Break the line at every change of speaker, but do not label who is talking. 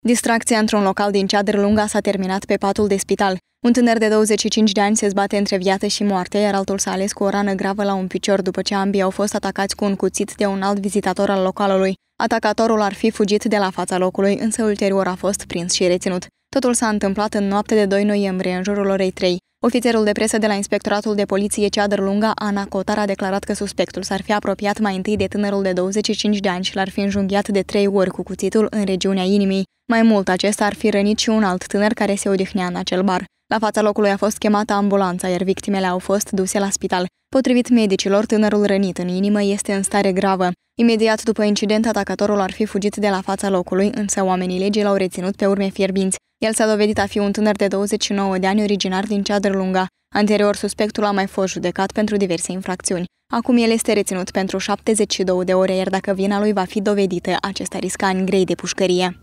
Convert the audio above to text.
Distracția într-un local din Ceadrlunga s-a terminat pe patul de spital. Un tânăr de 25 de ani se zbate între viață și moarte, iar altul s-a ales cu o rană gravă la un picior după ce ambii au fost atacați cu un cuțit de un alt vizitator al localului. Atacatorul ar fi fugit de la fața locului, însă ulterior a fost prins și reținut. Totul s-a întâmplat în noapte de 2 noiembrie, în jurul orei 3. Ofițerul de presă de la Inspectoratul de Poliție Ceadrlunga, Ana Cotar, a declarat că suspectul s-ar fi apropiat mai întâi de tânărul de 25 de ani și l-ar fi înjunghiat de 3 ori cu cuțitul în regiunea inimii. Mai mult, acesta ar fi rănit și un alt tânăr care se odihnea în acel bar. La fața locului a fost chemată ambulanța, iar victimele au fost duse la spital. Potrivit medicilor, tânărul rănit în inimă este în stare gravă. Imediat după incident, atacatorul ar fi fugit de la fața locului, însă oamenii legii l-au reținut pe urme fierbinți. El s-a dovedit a fi un tânăr de 29 de ani, originar din Ceadrlunga. Anterior, suspectul a mai fost judecat pentru diverse infracțiuni. Acum el este reținut pentru 72 de ore, iar dacă vina lui va fi dovedită, acesta riscă ani grei de pușcărie.